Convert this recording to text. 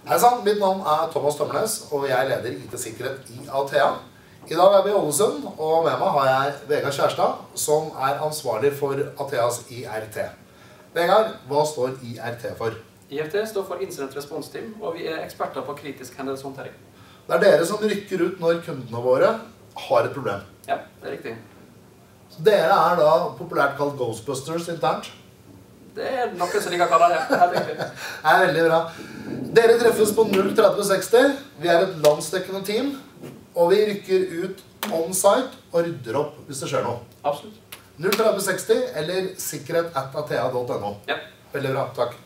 Hei sann, mitt navn er Thomas Tømmernes, og jeg leder IT-sikkerhet i Athea. I dag er vi i Ålesund, og med meg har jeg Vegard Kjærstad, som er ansvarlig for Atheas IRT. Vegard, hva står IRT for? IRT står for Incident Response Team, og vi er eksperter på kritisk hendelseshåndtering. Det er dere som rykker ut når kundene våre har et problem. Ja, det er riktig. Så dere er da populært kalt Ghostbusters internt? Det er noe som de kan kalle det. Det er riktig. Det er veldig bra. Dere treffes på 03060. Vi er et landsdekkende team, og vi rykker ut on-site og rydder opp hvis det skjer noe. Absolutt. 03060 eller sikkerhet@athea.no. Ja. Veldig bra, takk.